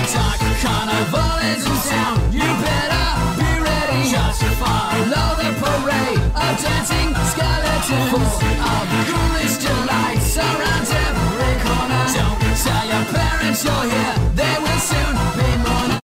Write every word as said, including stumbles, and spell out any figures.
dark carnival is in town. You better be ready. Just follow the parade of dancing skeletons, full of ghoulish delights around every corner. Don't tell your parents you're here.